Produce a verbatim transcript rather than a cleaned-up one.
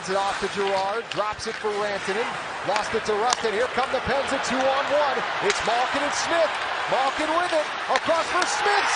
Hands it off to Girard, drops it for Rantanen, lost it to Rustin. Here come the Pens at two on one. It's Malkin and Smith. Malkin with it, across for Smith,